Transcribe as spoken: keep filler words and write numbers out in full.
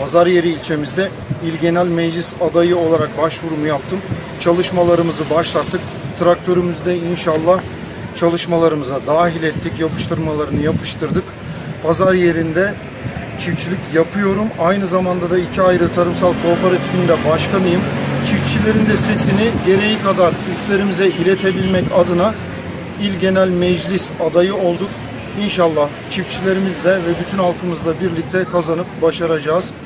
Pazaryeri ilçemizde İl Genel Meclis adayı olarak başvurumu yaptım. Çalışmalarımızı başlattık. Traktörümüzde inşallah çalışmalarımıza dahil ettik. Yapıştırmalarını yapıştırdık. Pazar yerinde çiftçilik yapıyorum. Aynı zamanda da iki ayrı tarımsal kooperatifin de başkanıyım. Çiftçilerin de sesini gereği kadar üstlerimize iletebilmek adına İl Genel Meclis adayı olduk. İnşallah çiftçilerimizle ve bütün halkımızla birlikte kazanıp başaracağız.